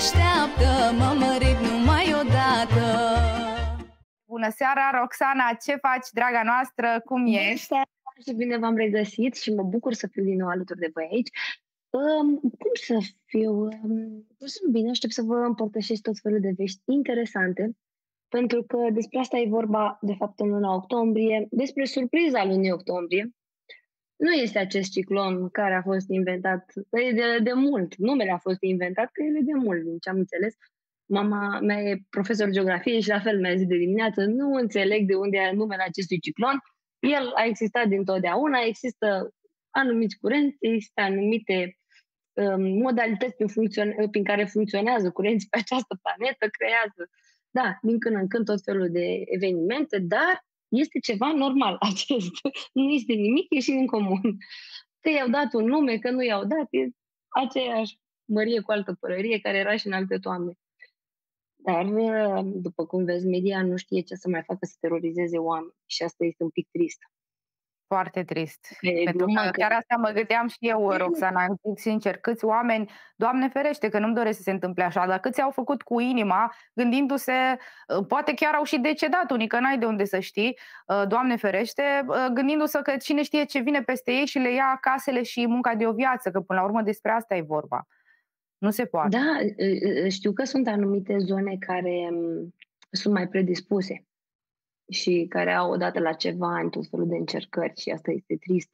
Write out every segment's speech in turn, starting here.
așteaptă, m-am mărit numai odată. Bună seara, Roxana, ce faci, draga noastră, cum ești? Bună seara și bine v-am regăsit și mă bucur să fiu din nou alături de voi aici. Cum să fiu? Sunt bine, aștept să vă împărtășesc tot felul de vești interesante, pentru că despre asta e vorba, de fapt, în luna octombrie, despre surpriza lunii octombrie. Nu este acest ciclon care a fost inventat de mult. Numele a fost inventat că el e de mult, din ce am înțeles. Mama mea e profesor de geografie și la fel mi-a zis de dimineață, nu înțeleg de unde e numele acestui ciclon. El a existat dintotdeauna, există anumiți curenți, există anumite modalități prin care funcționează curenții pe această planetă, creează, da, din când în când tot felul de evenimente, dar este ceva normal acest. Nu este nimic ieșit în comun. Că i-au dat un nume, că nu i-au dat, e aceeași mărie cu altă părărie care era și în alte toamne. Dar, după cum vezi, media nu știe ce să mai facă să terorizeze oameni și asta este un pic trist. Foarte trist. Pentru că chiar asta mă gândeam și eu, Roxana, sincer, câți oameni, Doamne ferește că nu-mi doresc să se întâmple așa, dar câți au făcut cu inima, gândindu-se, poate chiar au și decedat unii, că n-ai de unde să știi, Doamne ferește, gândindu-se că cine știe ce vine peste ei și le ia casele și munca de o viață, că până la urmă despre asta e vorba. Nu se poate. Da, știu că sunt anumite zone care sunt mai predispuse și care au odată la ceva ani tot felul de încercări și asta este trist.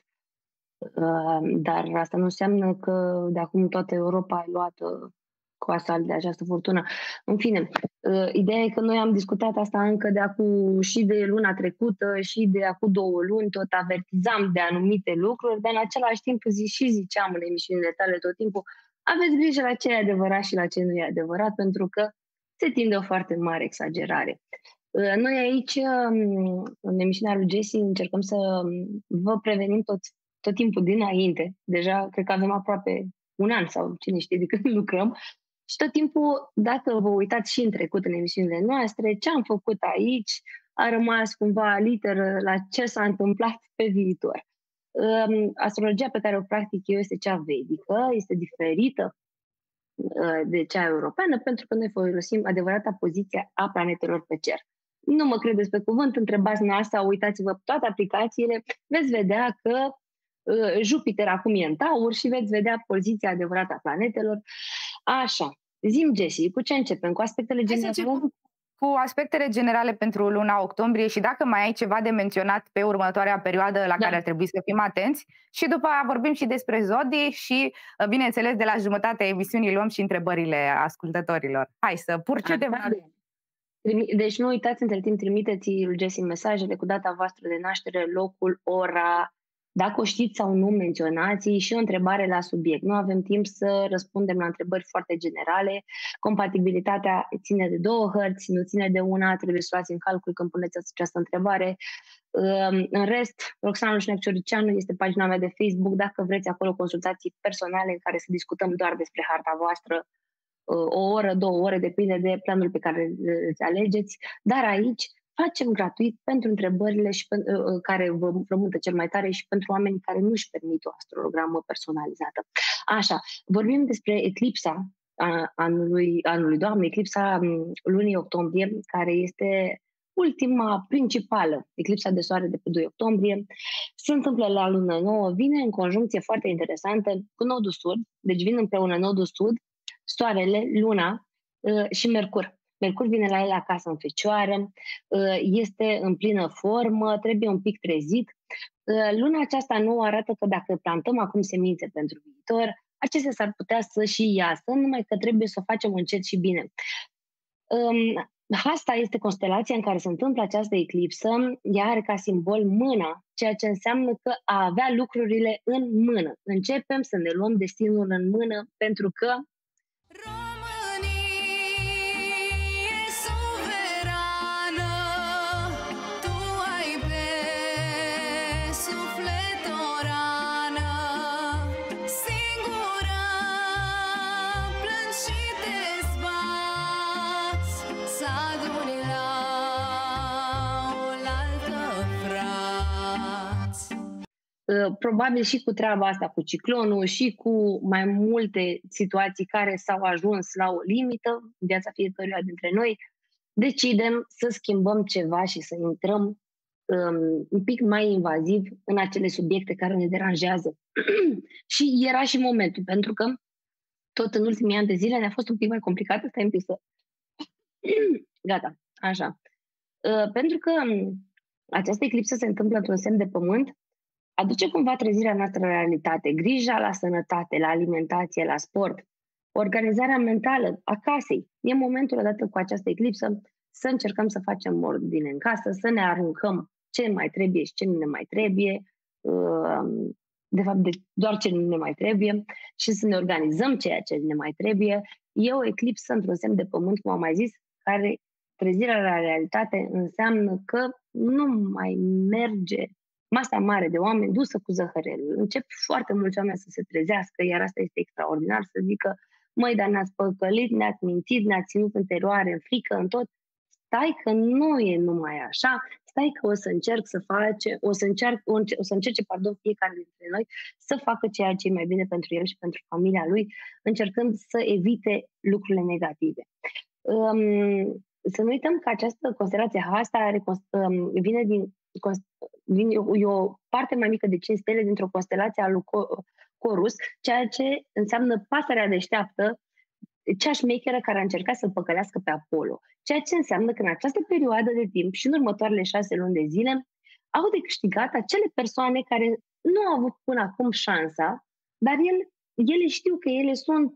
Dar asta nu înseamnă că de acum toată Europa e luată cu asalt de această furtună. În fine, ideea e că noi am discutat asta încă de acum și de luna trecută și de acum 2 luni, tot avertizam de anumite lucruri, dar în același timp ziceam în emisiunile tale tot timpul, aveți grijă la ce e adevărat și la ce nu e adevărat, pentru că se tinde o foarte mare exagerare. Noi aici, în emisiunea lui Jesse, încercăm să vă prevenim tot timpul dinainte. Deja cred că avem aproape un an sau cine știe de când lucrăm. Și tot timpul, dacă vă uitați și în trecut în emisiunile noastre, ce am făcut aici a rămas cumva literă la ce s-a întâmplat pe viitor. Astrologia pe care o practic eu este cea vedică, este diferită de cea europeană, pentru că noi folosim adevărata poziție a planetelor pe cer. Nu mă credeți pe cuvânt, întrebați NASA, uitați-vă toate aplicațiile, veți vedea că Jupiter acum e în Taur și veți vedea poziția adevărată a planetelor. Așa, zi-mi, Jessie, cu ce începem? Cu aspectele generale? Cu aspectele generale pentru luna octombrie și dacă mai ai ceva de menționat pe următoarea perioadă la care ar trebui să fim atenți și după aia vorbim și despre zodii și, bineînțeles, de la jumătatea emisiunii luăm și întrebările ascultătorilor. Hai să procedem. Deci nu uitați, între timp trimiteți lui Jessie mesajele cu data voastră de naștere, locul, ora. Dacă o știți sau nu, menționați și o întrebare la subiect. Nu avem timp să răspundem la întrebări foarte generale. Compatibilitatea ține de 2 hărți, nu ține de una, trebuie să luați în calcul când puneți această întrebare. În rest, Roxana Șnepcioricianu este pagina mea de Facebook. Dacă vreți acolo consultații personale în care să discutăm doar despre harta voastră, 1 oră, 2 ore, depinde de planul pe care îți alegeți. Dar aici facem gratuit pentru întrebările și care vă frământă cel mai tare și pentru oamenii care nu își permit o astrologramă personalizată. Așa, vorbim despre eclipsa anului Doamne, eclipsa lunii octombrie, care este ultima principală, eclipsa de soare de pe 2 octombrie. Se întâmplă la lună nouă, vine în conjuncție foarte interesantă cu nodul sud, deci vin împreună nodul sud, soarele, luna și Mercur. Mercur vine la el acasă în Fecioară, este în plină formă, trebuie un pic trezit. Luna aceasta nouă arată că dacă plantăm acum semințe pentru viitor, acestea s-ar putea să și iasă, numai că trebuie să o facem încet și bine. Asta este constelația în care se întâmplă această eclipsă, ea are ca simbol mâna, ceea ce înseamnă că a avea lucrurile în mână. Începem să ne luăm destinul în mână, pentru că probabil și cu treaba asta, cu ciclonul și cu mai multe situații care s-au ajuns la o limită în viața fiecăruia dintre noi, decidem să schimbăm ceva și să intrăm un pic mai invaziv în acele subiecte care ne deranjează. Și era și momentul, pentru că tot în ultimii ani de zile ne-a fost un pic mai complicat, stai un pic să... Gata, așa. Pentru că această eclipsă se întâmplă într-un semn de pământ, aduce cumva trezirea noastră la realitate, grija la sănătate, la alimentație, la sport, organizarea mentală a casei. E momentul, odată cu această eclipsă, să încercăm să facem ordine în casă, să ne aruncăm ce mai trebuie și ce nu ne mai trebuie, de fapt doar ce nu ne mai trebuie, și să ne organizăm ceea ce ne mai trebuie. E o eclipsă într-un semn de pământ, cum am mai zis, care trezirea la realitate înseamnă că nu mai merge masa mare de oameni dusă cu zăhărelul. Încep foarte mulți oameni să se trezească, iar asta este extraordinar, să zică: măi, dar ne-ați păcălit, ne-ați mințit, ne-ați ținut în teroare, în frică, în tot. Stai că nu e numai așa, stai că o să încerce fiecare dintre noi să facă ceea ce e mai bine pentru el și pentru familia lui, încercând să evite lucrurile negative. Să nu uităm că această constelație Hasta vine e o parte mai mică de 5 stele dintr-o constelație a lui Corus, ceea ce înseamnă pasărea deșteaptă, cea șmecheră care a încercat să păcălească pe Apollo. Ceea ce înseamnă că în această perioadă de timp și în următoarele 6 luni de zile au de câștigat acele persoane care nu au avut până acum șansa, dar ele știu că ele sunt,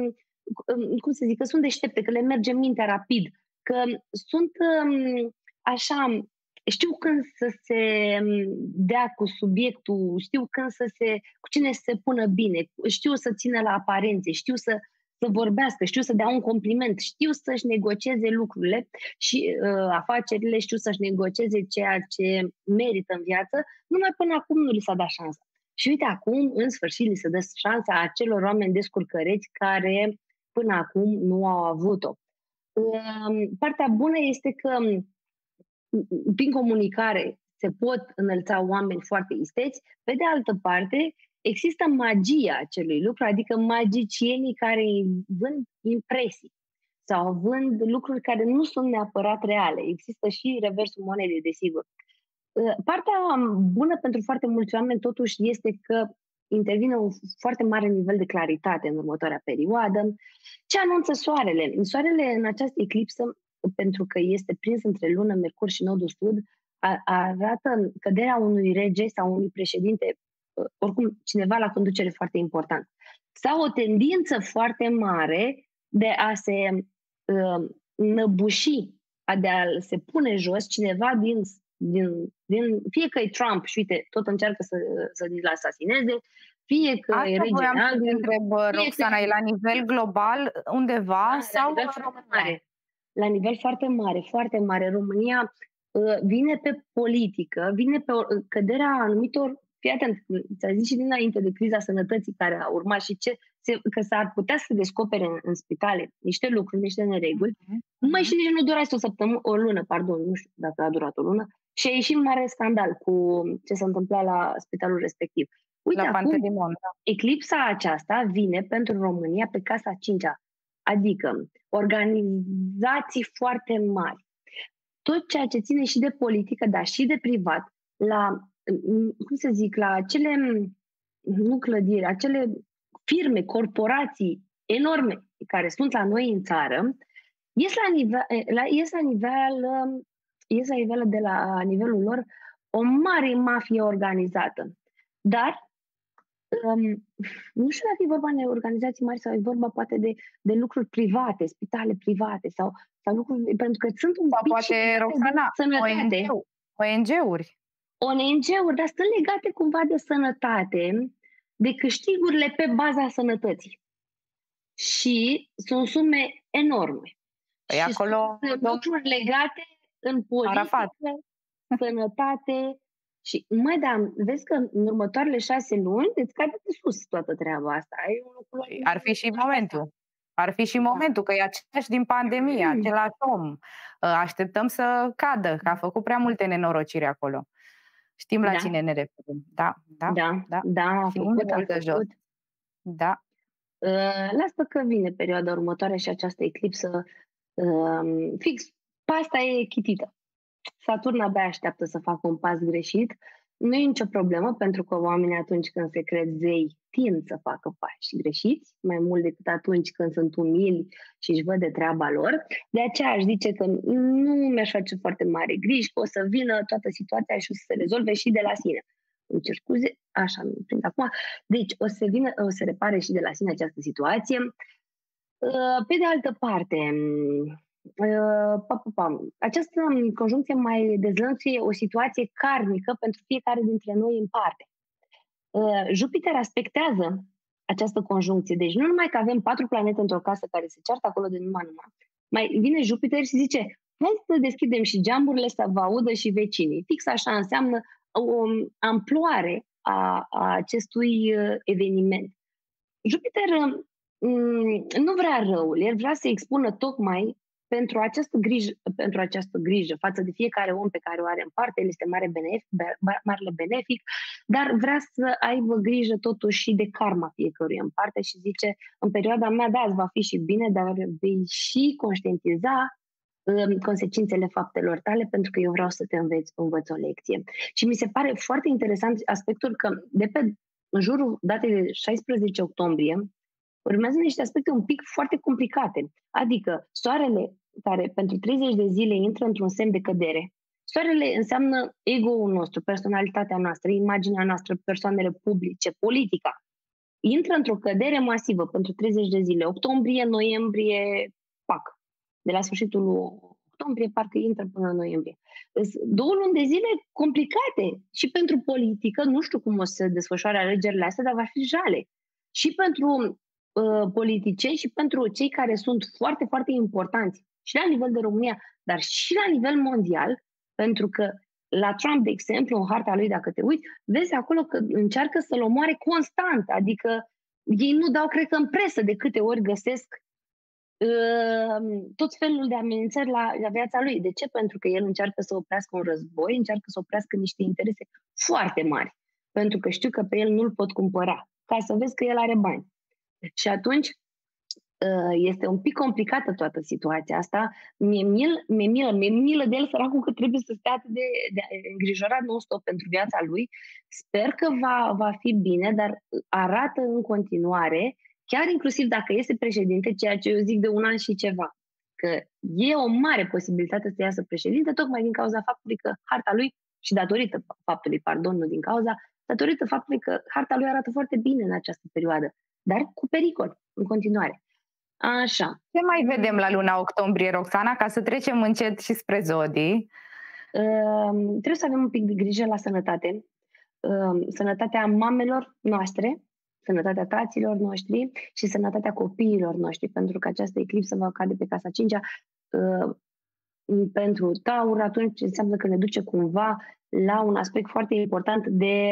că sunt deștepte, că le merge mintea rapid, că sunt așa, știu când să se dea cu subiectul, știu când cu cine să se pună bine, știu să țină la aparențe, știu să vorbească, știu să dea un compliment, știu să-și negocieze lucrurile și afacerile, știu să-și negocieze ceea ce merită în viață, numai până acum nu li s-a dat șansa. Și uite, acum, în sfârșit, li se dă șansa acelor oameni descurcăreți care până acum nu au avut-o. Partea bună este că prin comunicare se pot înălța oameni foarte isteți. Pe de altă parte, există magia acelui lucru, adică magicienii care vând impresii sau vând lucruri care nu sunt neapărat reale. Există și reversul monedei, desigur. Partea bună pentru foarte mulți oameni totuși este că intervine un foarte mare nivel de claritate în următoarea perioadă. Ce anunță Soarele? Soarele în această eclipsă, pentru că este prins între lună, Mercur și nodul sud, arată căderea unui rege sau unui președinte, oricum cineva la conducere foarte important. Sau o tendință foarte mare de a se năbuși, de a se pune jos cineva din fie că e Trump și uite, tot încearcă să-l asasineze, fie că asta e regele Anglia. Întreb, Roxana, e la nivel global undeva? Da, sau la nivel foarte mare. La nivel foarte mare, foarte mare. România vine pe politică, vine pe căderea anumitor, fii atent, ți-a zis și dinainte de criza sănătății care a urmat și că s-ar putea să descopere în spitale niște lucruri, niște nereguli, mai și nici nu dura o lună, nu știu dacă a durat o lună, și a ieșit mare scandal cu ce s-a întâmplat la spitalul respectiv. Uite, la acum, Pantelimon, da. Eclipsa aceasta vine pentru România pe casa 5-a, adică organizații foarte mari. Tot ceea ce ține și de politică, dar și de privat, la acele, nu clădiri, acele firme, corporații enorme care sunt la noi în țară, ies la nivelul lor o mare mafie organizată. Dar nu știu dacă e vorba de organizații mari sau e vorba poate de lucruri private, spitale private sau lucruri, pentru că sunt un pic poate, Roxana, ONG-uri. ONG-uri, dar sunt legate cumva de sănătate, de câștigurile pe baza sănătății. Și sunt sume enorme. Păi și acolo sunt lucruri legate în politică, sănătate. Și, vezi că în următoarele 6 luni îți cade de sus toată treaba asta. Ar fi și momentul. Ar fi și momentul, că e același din pandemie, același om. Așteptăm să cadă, că a făcut prea multe nenorociri acolo. Știm la cine ne referim. A făcut. Da. Lasă că vine perioada următoare și această eclipsă fix pasta e chitită. Saturn abia așteaptă să facă un pas greșit. Nu e nicio problemă, pentru că oamenii atunci când se cred zei tind să facă pași greșiți, mai mult decât atunci când sunt umili și își văd de treaba lor. De aceea aș zice că nu mi-aș face foarte mare griji, că o să vină toată situația și o să se rezolve și de la sine. Îmi cer scuze, așa mi prind acum. Deci o să repare și de la sine această situație. Pe de altă parte, această conjuncție mai dezlănțuie o situație karmică pentru fiecare dintre noi în parte. Jupiter aspectează această conjuncție. Deci nu numai că avem 4 planete într-o casă care se ceartă acolo de numai. Mai vine Jupiter și zice, hai să deschidem și geamurile să vă audă și vecinii. Fix așa înseamnă o amploare a acestui eveniment. Jupiter nu vrea răul, el vrea să expună tocmai pentru această grijă față de fiecare om pe care o are în parte. El este marele benefic, dar vrea să aibă grijă totuși și de karma fiecăruia în parte și zice, în perioada mea, da, îți va fi și bine, dar vei și conștientiza consecințele faptelor tale, pentru că eu vreau să te învăț o lecție. Și mi se pare foarte interesant aspectul că în jurul datei de 16 octombrie urmează niște aspecte un pic foarte complicate. Adică soarele, care pentru 30 de zile intră într-un semn de cădere. Soarele înseamnă ego-ul nostru, personalitatea noastră, imaginea noastră, persoanele publice, politica. Intră într-o cădere masivă pentru 30 de zile. Octombrie, noiembrie, pac. De la sfârșitul octombrie, parcă intră până în noiembrie. 2 luni de zile complicate și pentru politică, nu știu cum o să se desfășoare alegerile astea, dar va fi jale. Și pentru politicieni și pentru cei care sunt foarte, foarte importanți și la nivel de România, dar și la nivel mondial, pentru că la Trump, de exemplu, în harta lui, dacă te uiți, vezi acolo că încearcă să-l omoare constant, adică ei nu dau, cred că în presă de câte ori găsesc tot felul de amenințări la viața lui. De ce? Pentru că el încearcă să oprească un război, încearcă să oprească niște interese foarte mari, pentru că știu că pe el nu-l pot cumpăra, ca să vezi că el are bani. Și atunci este un pic complicată toată situația asta. Mi-e milă de el, săracul, că trebuie să stea atât de îngrijorat non-stop pentru viața lui. Sper că va fi bine, dar arată în continuare, chiar inclusiv dacă este președinte, ceea ce eu zic de 1 an și ceva, că e o mare posibilitate să iasă președinte, tocmai din cauza faptului că harta lui, și datorită faptului, datorită faptului că harta lui arată foarte bine în această perioadă, dar cu pericol în continuare. Așa. Ce mai vedem la luna octombrie, Roxana, ca să trecem încet și spre zodii? Trebuie să avem un pic de grijă la sănătate. Sănătatea mamelor noastre, sănătatea taților noștri și sănătatea copiilor noștri, pentru că această eclipsă va cade pe casa 5-a. Pentru Taur, atunci înseamnă că ne duce cumva la un aspect foarte important de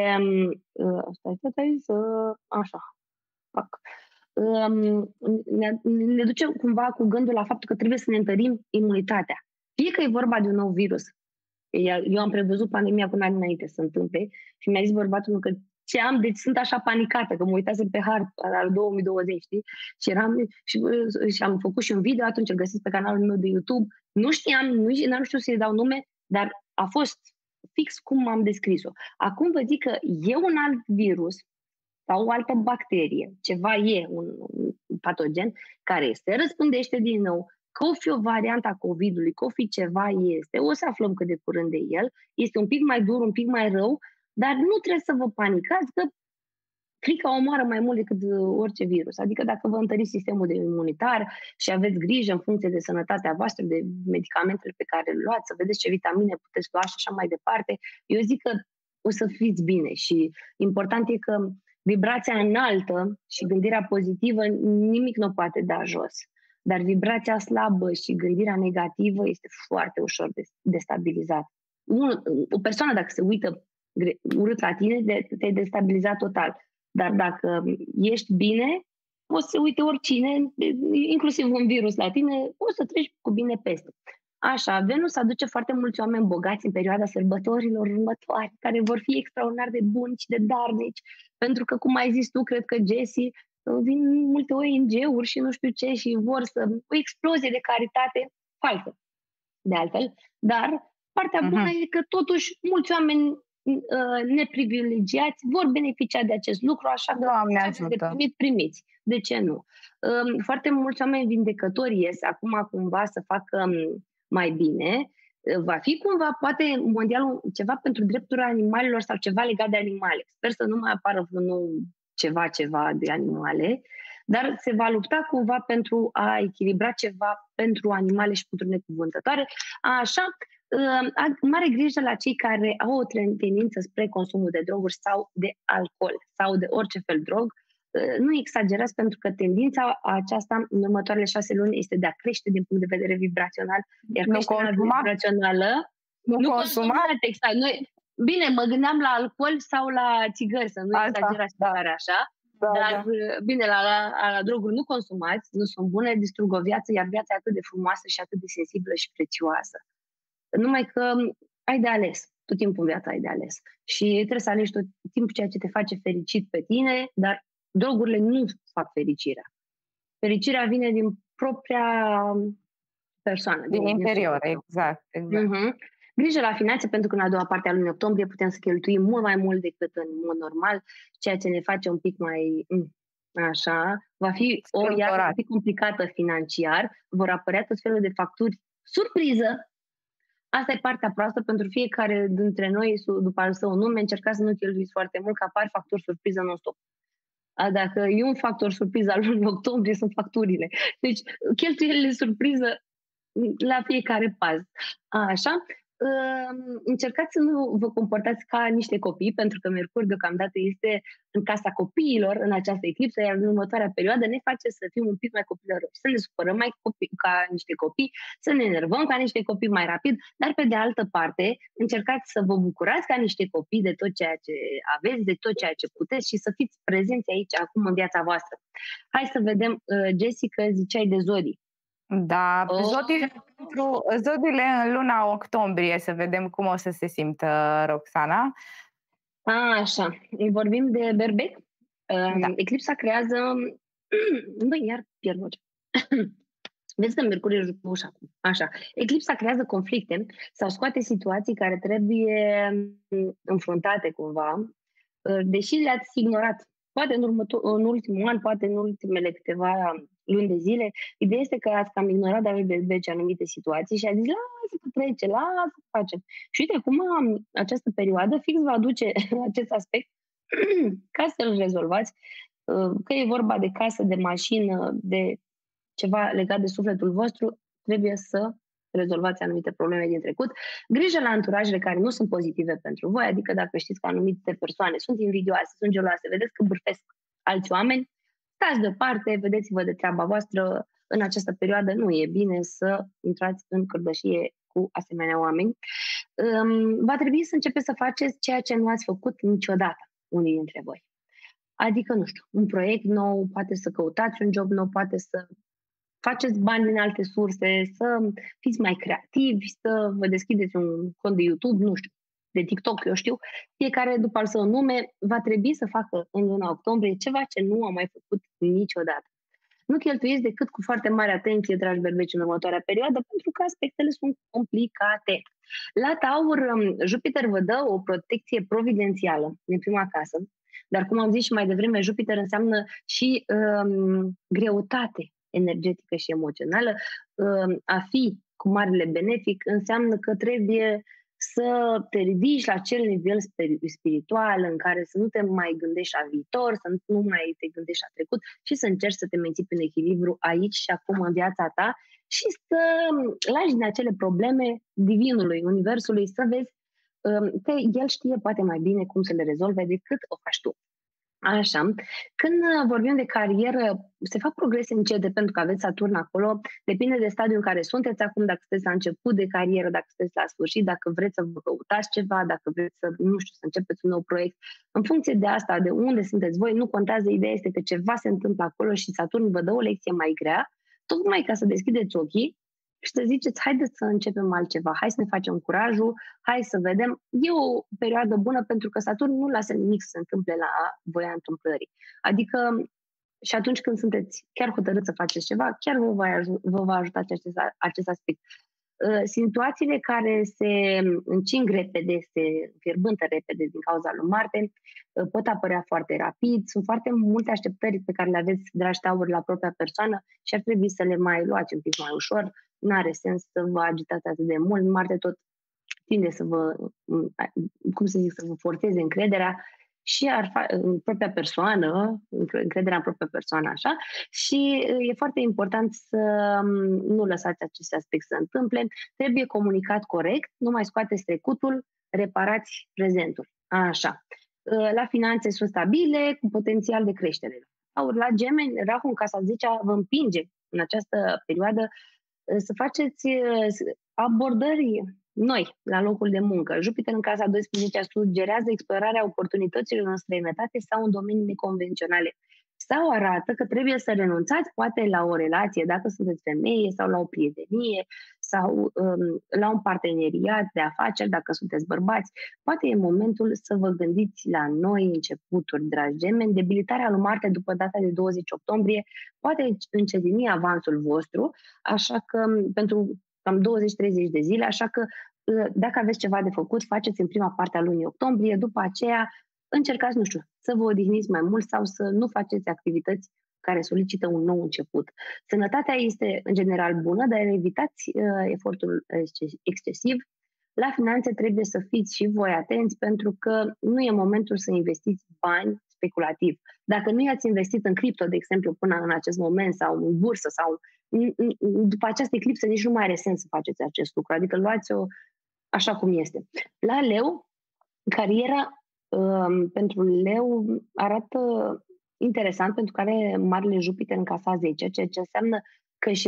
ne duce cumva cu gândul la faptul că trebuie să ne întărim imunitatea. Fie că e vorba de un nou virus. Eu am prevăzut pandemia cu un an înainte să se întâmple și mi-a zis bărbatul meu că deci sunt așa panicată, că mă uitasem pe harta al 2020, știi? Și am făcut și un video, atunci îl găsiți pe canalul meu de YouTube. Nu știu să-i dau nume, dar a fost fix cum am descris-o. Acum vă zic că e un alt virus sau o altă bacterie, ceva e un patogen care se răspândește din nou, că o fi o variantă a COVID-ului, că o fi ceva este, o să aflăm cât de curând de el, este un pic mai dur, un pic mai rău, dar nu trebuie să vă panicați, că frica omoară mai mult decât orice virus. Adică dacă vă întăriți sistemul de imunitar și aveți grijă în funcție de sănătatea voastră, de medicamentele pe care le luați, să vedeți ce vitamine puteți lua și așa mai departe, eu zic că o să fiți bine și important e că vibrația înaltă și gândirea pozitivă nimic nu poate da jos. Dar vibrația slabă și gândirea negativă este foarte ușor de destabilizat. O persoană, dacă se uită urât la tine, te-ai destabilizat total. Dar dacă ești bine, poți să uite oricine, inclusiv un virus la tine, poți să treci cu bine peste. Așa, Venus aduce foarte mulți oameni bogați în perioada sărbătorilor următoare, care vor fi extraordinar de buni și de darnici, pentru că, cum ai zis tu, cred că Jessie, vin multe ONG-uri și nu știu ce și vor o explozie de caritate falsă, de altfel, dar partea bună e că totuși mulți oameni neprivilegiați vor beneficia de acest lucru, așa că de primiți. De ce nu? Foarte mulți oameni vindecători ies acum cumva să facă mai bine. Va fi cumva, poate, mondial ceva pentru drepturile animalelor sau ceva legat de animale. Sper să nu mai apară vreun nou ceva de animale, dar se va lupta cumva pentru a echilibra ceva pentru animale și pentru necuvântătoare. Așa, mare grijă la cei care au o tendință spre consumul de droguri sau de alcool sau de orice fel drog. Nu exagerați, pentru că tendința aceasta în următoarele 6 luni este de a crește din punct de vedere vibrațional, iar creșterea vibrațională nu consumați. Exact. Bine, mă gândeam la alcool sau la țigări, să nu exagerați așa. Dar, bine, la droguri nu consumați, nu sunt bune, distrug o viață, iar viața e atât de frumoasă și atât de sensibilă și prețioasă. Numai că ai de ales. Tot timpul în viața ai de ales. Și trebuie să alegi tot timpul ceea ce te face fericit pe tine, dar drogurile nu fac fericirea. Fericirea vine din propria persoană. Din interior, exact. Grijă la finanțe, pentru că în a doua parte a lunii octombrie putem să cheltuim mult mai mult decât în mod normal, ceea ce ne face un pic mai așa. Va fi o iară complicată financiar, vor apărea tot felul de facturi surpriză. Asta e partea proastă pentru fiecare dintre noi, după al său nume, încercați să nu cheltuiți foarte mult, că apar facturi surpriză non-stop. Dacă e un factor surpriză al lunii octombrie, sunt facturile. Deci, cheltuielile surpriză la fiecare pas. Așa. Încercați să nu vă comportați ca niște copii, pentru că Mercur deocamdată este în casa copiilor în această eclipsă, iar în următoarea perioadă ne face să fim un pic mai copilăroși, să ne supărăm ca niște copii, să ne enervăm ca niște copii mai rapid, dar pe de altă parte încercați să vă bucurați ca niște copii de tot ceea ce aveți, de tot ceea ce puteți și să fiți prezenți aici acum în viața voastră. Hai să vedem, Jessica, ziceai de zodii. Da, zodiile în luna octombrie, să vedem cum o să se simtă Roxana. Așa, vorbim de berbec. Da. Eclipsa creează... Băi, iar pierd vocea. Vezi că Mercur e jupuș acum. Așa. Eclipsa creează conflicte sau scoate situații care trebuie înfruntate cumva, deși le-ați ignorat. Poate în ultimul an, poate în ultimele câteva luni de zile. Ideea este că ați cam ignorat de aveți berbece anumite situații și a zis, lasă că trece, lasă că facem. Și uite cum această perioadă fix va aduce acest aspect ca să-l rezolvați, că e vorba de casă, de mașină, de ceva legat de sufletul vostru, trebuie să rezolvați anumite probleme din trecut. Grijă la anturajele care nu sunt pozitive pentru voi, adică dacă știți că anumite persoane sunt invidioase, sunt geloase, vedeți că bârfesc alți oameni, stați deoparte, vedeți-vă de treaba voastră. În această perioadă nu e bine să intrați în cărdășie cu asemenea oameni. Va trebui să începeți să faceți ceea ce nu ați făcut niciodată unii dintre voi. Adică, nu știu, un proiect nou, poate să căutați un job nou, poate să faceți bani din alte surse, să fiți mai creativi, să vă deschideți un cont de YouTube, nu știu, de TikTok, eu știu. Fiecare, după al său nume, va trebui să facă în luna octombrie ceva ce nu a mai făcut niciodată. Nu cheltuiți decât cu foarte mare atenție, dragi berbeci, în următoarea perioadă, pentru că aspectele sunt complicate. La Taur, Jupiter vă dă o protecție providențială în prima casă, dar, cum am zis și mai devreme, Jupiter înseamnă și greutate energetică și emoțională. A fi cu marele benefic înseamnă că trebuie să te ridici la acel nivel spiritual în care să nu te mai gândești la viitor, să nu mai te gândești la trecut și să încerci să te menții în echilibru aici și acum în viața ta și să lași din acele probleme divinului, universului, să vezi că el știe poate mai bine cum să le rezolve decât o faci tu. Așa. Când vorbim de carieră, se fac progrese încete pentru că aveți Saturn acolo. Depinde de stadiul în care sunteți acum, dacă sunteți la început de carieră, dacă sunteți la sfârșit, dacă vreți să vă căutați ceva, dacă vreți să, nu știu, să începeți un nou proiect. În funcție de asta, de unde sunteți voi, nu contează, ideea este că ceva se întâmplă acolo și Saturn vă dă o lecție mai grea, tocmai ca să deschideți ochii și să ziceți, haideți să începem altceva, hai să ne facem curajul, hai să vedem. E o perioadă bună pentru că Saturn nu lasă nimic să se întâmple la voia întâmplării. Adică și atunci când sunteți chiar hotărâți să faceți ceva, chiar vă va ajuta acest aspect. Situațiile care se încing repede, se fierbântă repede din cauza lui Marte, pot apărea foarte rapid. Sunt foarte multe așteptări pe care le aveți, dragi tauri, la propria persoană și ar trebui să le mai luați un pic mai ușor. Nu are sens să vă agitați atât de mult. Marte tot tinde să vă, să vă forțeze încrederea și în propria persoană, încrederea în propria persoană, așa, și e foarte important să nu lăsați acest aspect să se întâmple. Trebuie comunicat corect, nu mai scoateți trecutul, reparați prezentul. Așa. La finanțe sunt stabile, cu potențial de creștere. La Gemeni, Rahu în casa 10-a vă împinge în această perioadă să faceți abordări noi la locul de muncă. Jupiter în casa 12 sugerează explorarea oportunităților în străinătate sau în domenii neconvenționale. Sau arată că trebuie să renunțați poate la o relație dacă sunteți femeie sau la o prietenie sau la un parteneriat de afaceri dacă sunteți bărbați. Poate e momentul să vă gândiți la noi începuturi, dragi Gemeni. Debilitarea lui Marte după data de 20 octombrie poate încetini avansul vostru, așa că pentru cam 20-30 de zile, așa că dacă aveți ceva de făcut, faceți în prima parte a lunii octombrie, după aceea încercați, nu știu, să vă odihniți mai mult sau să nu faceți activități care solicită un nou început. Sănătatea este în general bună, dar evitați efortul excesiv. La finanțe trebuie să fiți și voi atenți pentru că nu e momentul să investiți bani speculativ. Dacă nu i-ați investit în cripto, de exemplu, până în acest moment sau în bursă sau după această eclipsă nici nu mai are sens să faceți acest lucru, adică luați-o așa cum este. La Leu, cariera pentru Leu arată interesant pentru că are marele Jupiter în casa 10, ceea ce înseamnă că își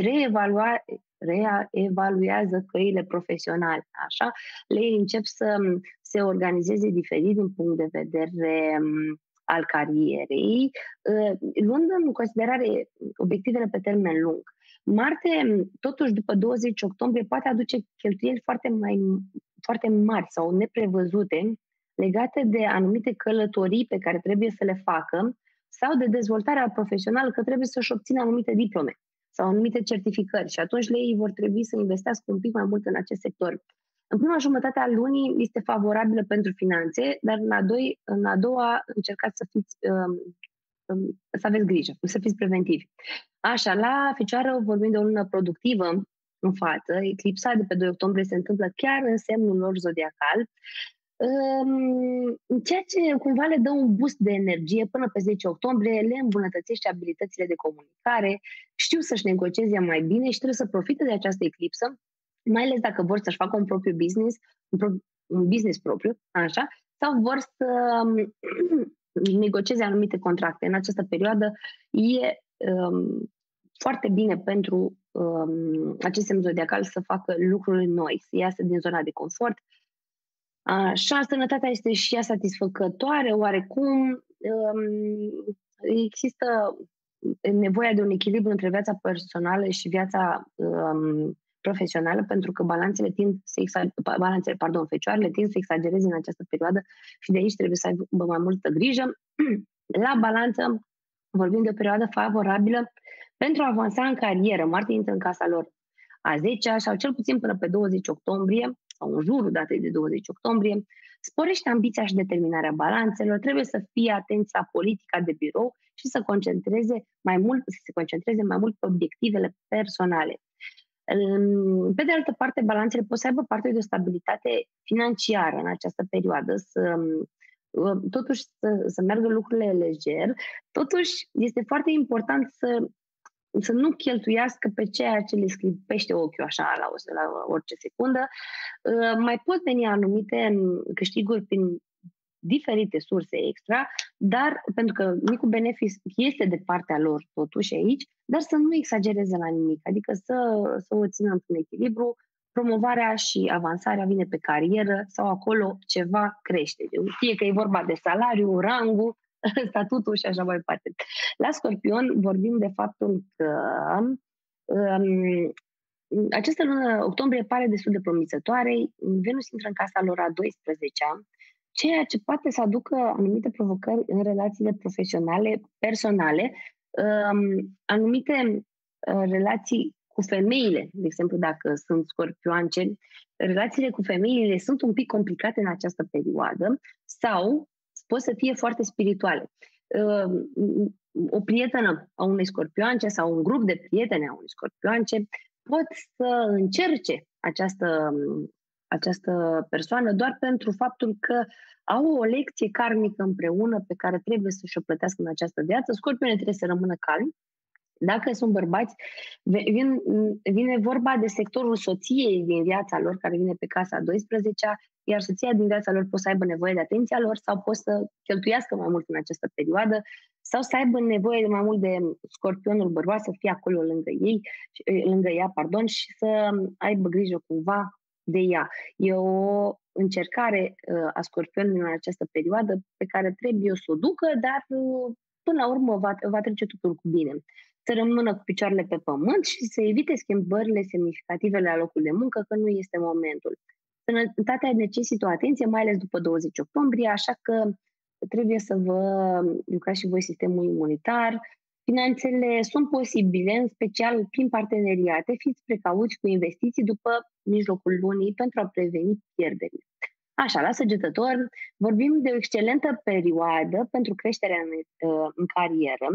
reevaluează căile profesionale. Așa, Lei încep să se organizeze diferit din punct de vedere al carierei, luând în considerare obiectivele pe termen lung. Marte, totuși, după 20 octombrie, poate aduce cheltuieli foarte mari sau neprevăzute legate de anumite călătorii pe care trebuie să le facă sau de dezvoltarea profesională, că trebuie să-și obțină anumite diplome sau anumite certificări și atunci ei vor trebui să investească un pic mai mult în acest sector. În prima jumătate a lunii este favorabilă pentru finanțe, dar în a doua încercați să aveți grijă, să fiți preventivi. Așa, la Fecioară vorbim de o lună productivă în față. Eclipsa de pe 2 octombrie se întâmplă chiar în semnul lor zodiacal, ceea ce cumva le dă un boost de energie până pe 10 octombrie, le îmbunătățește abilitățile de comunicare, știu să-și negocieze mai bine și trebuie să profite de această eclipsă, mai ales dacă vor să-și facă un propriu business, un business propriu, așa, sau vor să negocieze anumite contracte. În această perioadă e foarte bine pentru acest semn zodiacal să facă lucruri noi, să iasă din zona de confort. Așa, sănătatea este și ea satisfăcătoare, oarecum există nevoia de un echilibru între viața personală și viața profesională, pentru că fecioarele tind să exagereze în această perioadă și de aici trebuie să aibă mai multă grijă. La balanță vorbim de o perioadă favorabilă pentru a avansa în carieră. Marte intră în casa lor a 10-a sau cel puțin până pe 20 octombrie sau în jurul datei de 20 octombrie, sporește ambiția și determinarea balanțelor, trebuie să fie atenți la politica de birou și să se concentreze mai mult pe obiectivele personale. Pe de altă parte, balanțele pot să aibă parte de o stabilitate financiară în această perioadă, totuși să meargă lucrurile lejer. Totuși, este foarte important să nu cheltuiască pe ceea ce le sclipește ochiul așa la orice secundă. Mai pot veni anumite câștiguri prin diferite surse extra, dar pentru că micul benefic este de partea lor totuși aici, dar să nu exagereze la nimic, adică să o țină într-un echilibru. Promovarea și avansarea vine pe carieră sau acolo ceva crește. Fie că e vorba de salariu, rangul, statutul și așa mai departe. La Scorpion vorbim de faptul că această lună, octombrie, pare destul de promițătoare. Venus intră în casa lor a 12-a, ceea ce poate să aducă anumite provocări în relațiile profesionale, personale, anumite relații cu femeile, de exemplu, dacă sunt scorpioance, relațiile cu femeile sunt un pic complicate în această perioadă sau pot să fie foarte spirituale. O prietenă a unei scorpioance sau un grup de prieteni a unei scorpioance pot să încerce această persoană doar pentru faptul că au o lecție karmică împreună pe care trebuie să și-o plătească în această viață. Scorpionii trebuie să rămână calmi. Dacă sunt bărbați, vine vorba de sectorul soției din viața lor, care vine pe casa a 12-a, iar soția din viața lor poate să aibă nevoie de atenția lor sau pot să cheltuiască mai mult în această perioadă sau să aibă nevoie de mai mult de scorpionul bărbat să fie acolo lângă ea, și să aibă grijă cumva de ea. E o încercare a scorpionului în această perioadă pe care trebuie să o ducă, dar până la urmă va trece totul cu bine. Să rămână cu picioarele pe pământ și să evite schimbările semnificative la locul de muncă, că nu este momentul. Sănătatea necesită o atenție, mai ales după 20 octombrie, așa că trebuie să vă lucrați și voi sistemul imunitar. Finanțele sunt posibile, în special prin parteneriate. Fiți precauți cu investiții după mijlocul lunii pentru a preveni pierderile. Așa, la Săgetători, vorbim de o excelentă perioadă pentru creșterea în carieră.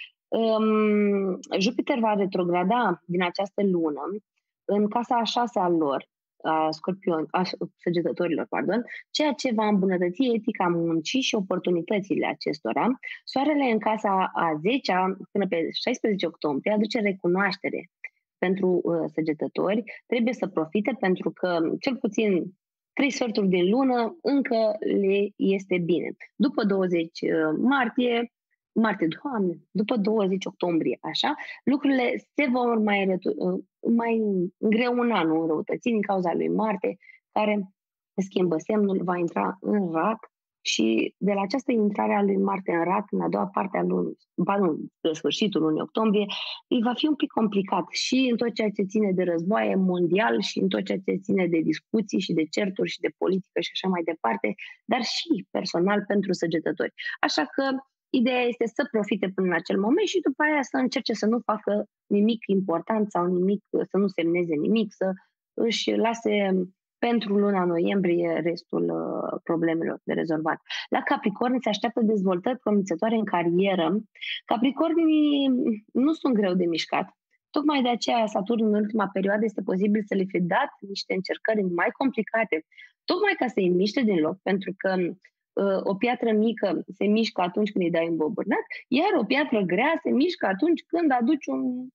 Jupiter va retrograda din această lună în casa a 6-a lor, a Săgetătorilor, ceea ce va îmbunătăți etica muncii și oportunitățile acestora. Soarele în casa a 10-a până pe 16 octombrie aduce recunoaștere pentru Săgetători. Trebuie să profite pentru că cel puțin 3 sferturi din lună încă le este bine. După 20 martie, după 20 octombrie, așa, lucrurile se vor mai îngreuna, nu înrăutăți, din cauza lui Marte, care schimbă semnul, va intra în Rac și de la această intrare a lui Marte în Rac, în a doua parte a lunii, de sfârșitul lunii octombrie, îi va fi un pic complicat și în tot ceea ce ține de războaie mondial și în tot ceea ce ține de discuții și de certuri și de politică și așa mai departe, dar și personal pentru Săgetători. Așa că ideea este să profite până în acel moment și după aia să încerce să nu facă nimic important sau nimic, să nu semneze nimic, să își lase pentru luna noiembrie restul problemelor de rezolvat. La Capricorni se așteaptă dezvoltări promițătoare în carieră. Capricornii nu sunt greu de mișcat. Tocmai de aceea Saturn în ultima perioadă este posibil să le fie dat niște încercări mai complicate, tocmai ca să-i miște din loc, pentru că o piatră mică se mișcă atunci când îi dai un bobârnac, iar o piatră grea se mișcă atunci când aduci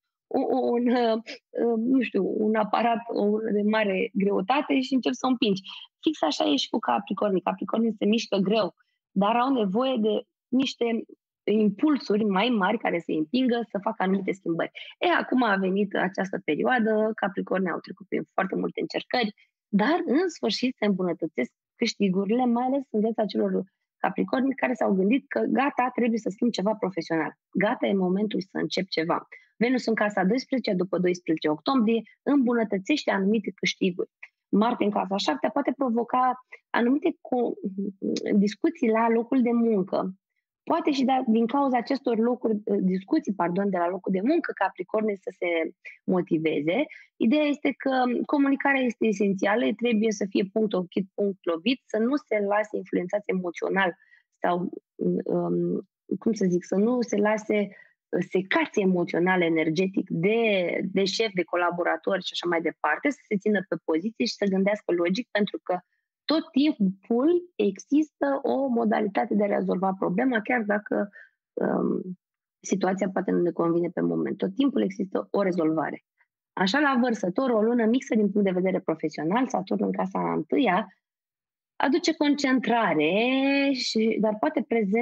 un aparat de mare greutate și începi să o împingi. Fix așa e și cu Capricornii. Capricornii se mișcă greu, dar au nevoie de niște impulsuri mai mari care să-i împingă să facă anumite schimbări. Acum a venit această perioadă, Capricornii au trecut prin foarte multe încercări, dar în sfârșit se îmbunătățesc câștigurile, mai ales în viața celor Capricorni care s-au gândit că gata, trebuie să schimb ceva profesional. Gata, e momentul să încep ceva. Venus în casa 12, după 12 octombrie, îmbunătățește anumite câștiguri. Marte în casa 7 poate provoca anumite discuții la locul de muncă. Poate și din cauza acestor discuții de la locul de muncă, Capricorni să se motiveze. Ideea este că comunicarea este esențială, trebuie să fie punct ochit, punct lovit, să nu se lase influențați emoțional sau, să nu se lase secați emoțional, energetic de șef, de colaboratori și așa mai departe, să se țină pe poziție și să gândească logic, pentru că tot timpul există o modalitate de a rezolva problema, chiar dacă situația poate nu ne convine pe moment. Tot timpul există o rezolvare. Așa, la Vărsător, o lună mixă din punct de vedere profesional, Saturn în casa 1-a, aduce concentrare, dar poate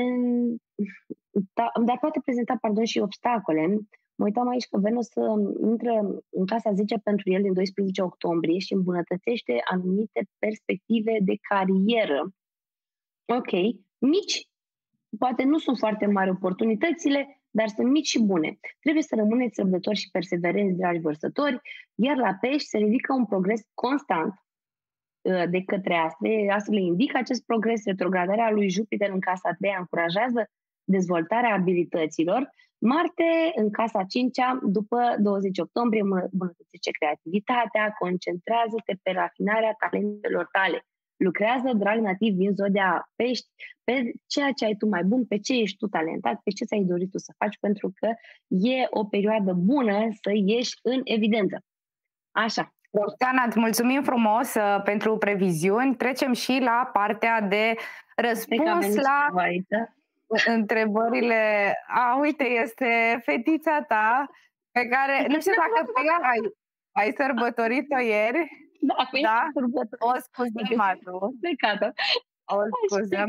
prezenta și obstacole. Mă uitam aici că Venus intră în casa 10 pentru el din 12 octombrie și îmbunătățește anumite perspective de carieră. Ok, mici, poate nu sunt foarte mari oportunitățile, dar sunt mici și bune. Trebuie să rămâneți răbdători și perseverenți, dragi vărsători, iar la pești se ridică un progres constant de către astre. Astrele indică acest progres. Retrogradarea lui Jupiter în casa 3 încurajează dezvoltarea abilităților. Marte în casa 5-a, după 20 octombrie, îmbunătățește creativitatea, concentrează-te pe rafinarea talentelor tale. Lucrează, drag nativ din zodia pești, pe ceea ce ai tu mai bun, pe ce ești tu talentat, pe ce ți-ai dorit tu să faci, pentru că e o perioadă bună să ieși în evidență. Așa. Roxana, îți mulțumim frumos pentru previziuni. Trecem și la partea de răspuns la întrebările. Uite, este fetița ta pe care, nu știu dacă pe ea ai sărbătorit-o ieri. Da? O scuzăm atunci. O scuzăm.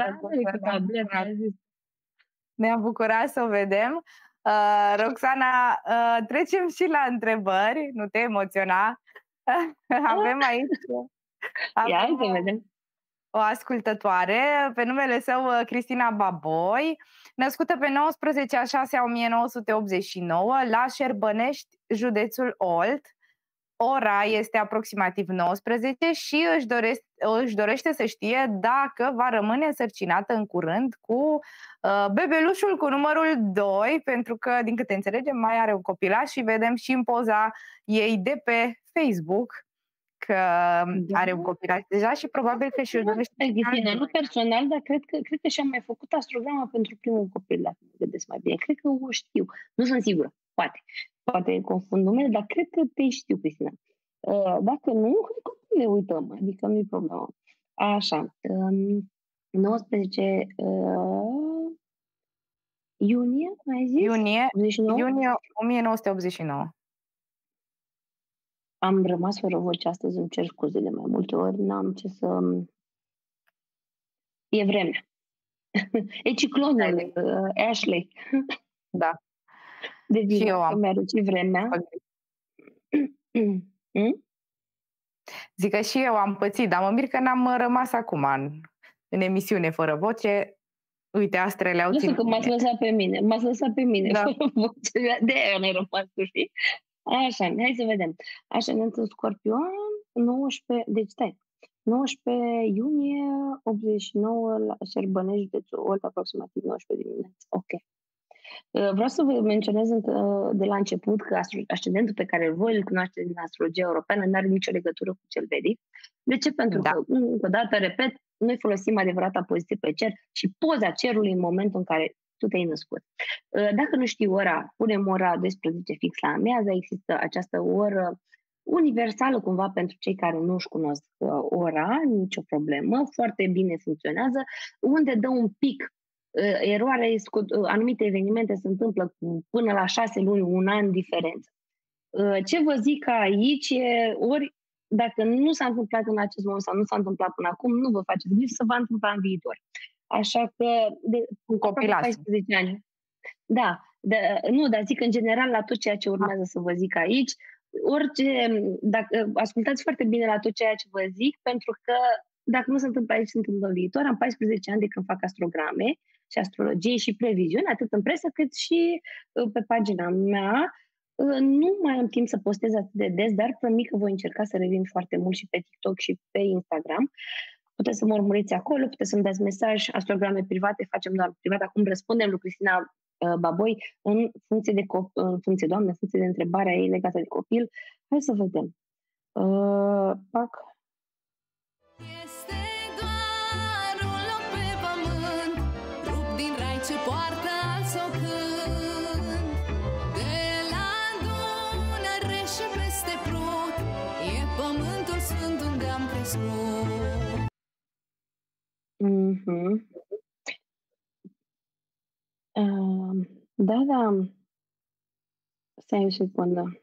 Ne-am bucurat să o vedem. Roxana, trecem și la întrebări. Nu te emoționa. Avem aici o ascultătoare pe numele său Cristina Baboi, născută pe 19/6/1989 la Șerbănești, județul Olt. Ora este aproximativ 19 și își dorește să știe dacă va rămâne însărcinată în curând cu bebelușul cu numărul 2, pentru că, din câte înțelegem, mai are un copilaș și vedem și în poza ei de pe Facebook că are un copilaș deja și probabil că și își dorește. Nu personal, dar cred că și-am mai făcut astrograma pentru primul copil, dacă mă gândesc mai bine. Cred că o știu. Nu sunt sigură. Poate confund numele, dar cred că te știu, Cristina. Dacă nu, cred că ne uităm, adică nu-i problemă. Așa, 19 iunie, mai zis? Iunie 1989. Am rămas fără voce astăzi, îmi cer scuze de mai multe ori, n-am ce să... E vremea. E ciclonul, Ashley. Da. De și eu am. Mi-aduce vremea. Zic că și eu am pățit, dar mă mir că n-am rămas acum în emisiune fără voce. Uite, astrele au ținut. M-ați lăsat pe mine da. fără voce. De aia n-ai rămas, tu știi? Așa, hai să vedem. Așa, în Scorpion, 19, deci stai, 19 iunie 89 la Șerbănești, județul Olt, aproximativ 19 dimineața. Ok. Vreau să vă menționez de la început că ascendentul pe care îl cunoaște din astrologia europeană nu are nicio legătură cu cel vedic. De ce? Pentru că, încă o dată, repet, noi folosim adevărata poziție pe cer și poza cerului în momentul în care tu te-ai născut. Dacă nu știi ora, punem ora 12 fix la amiază, există această oră universală cumva pentru cei care nu își cunosc ora, nicio problemă, foarte bine funcționează, unde dă un pic eroarea, anumite evenimente se întâmplă până la 6 luni, un an diferență. Ce vă zic aici e, ori dacă nu s-a întâmplat în acest moment sau nu s-a întâmplat până acum, nu vă faceți griji, se va întâmpla în viitor. Așa că cu copilașul. 14 ani. Da, dar zic în general la tot ceea ce urmează să vă zic aici, dacă ascultați foarte bine la tot ceea ce vă zic, pentru că dacă nu se întâmplă aici, se întâmplă în viitor. Am 14 ani de când fac astrograme și astrologie și previziuni, atât în presă cât și pe pagina mea. Nu mai am timp să postez atât de des, dar promit că voi încerca să revin foarte mult și pe TikTok și pe Instagram. Puteți să mă urmăriți acolo, puteți să-mi dați mesaj, astrograme private, facem doar privat. Acum răspundem lui Cristina Baboi în funcție de întrebarea ei legată de copil. Hai să vedem. Este doar un loc pe pământ, rup din rai ce poartă alt socânt. De la Dunăre și peste Prut, e pământul sfânt unde am crescut. Da. Stai o secundă.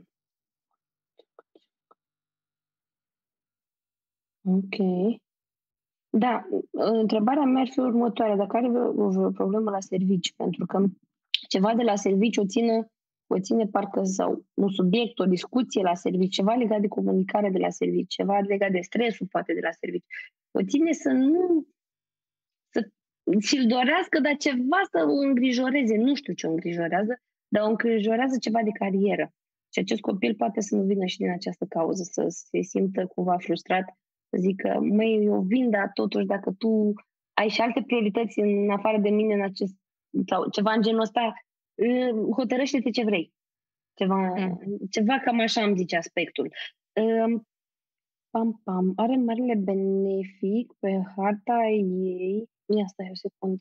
Ok. Da, întrebarea mea ar fi următoarea. Dacă are vreo problemă la serviciu, pentru că ceva de la serviciu o ține parcă sau un subiect, o discuție la serviciu, ceva legat de comunicare de la serviciu, ceva legat de stresul poate de la serviciu. O ține să și-l dorească, dar ceva să o îngrijoreze. Nu știu ce o îngrijorează, dar o îngrijorează ceva de carieră. Și acest copil poate să nu vină și din această cauză, să se simtă cumva frustrat, să zică, măi, eu vin, dar totuși dacă tu ai și alte priorități în afară de mine în acest, sau ceva în genul ăsta, hotărăște-te ce vrei. Ceva cam așa îmi zice aspectul. Are marele benefic pe harta ei. Ia stai o secundă.